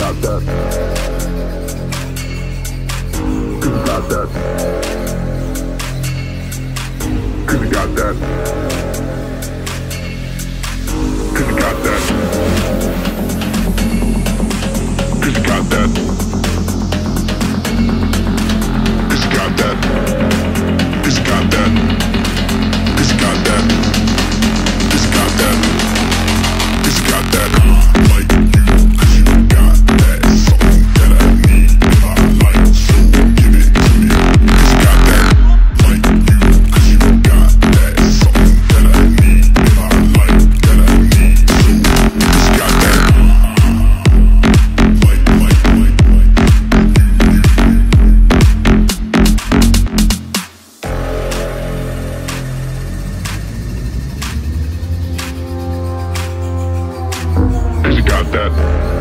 got that. Cause you got that. Cause you got that. Cause you got that. Cause you got that. Cause you got that. Cause you got that. Cause you got that. Cause you got that. Cause you got that. Like you, cause you got that. Something that I need if I like, so give it to me. Cause you got that. Like you, cause you got that. Something that I need if I like, that I need, so cause you got that. Cause you got that.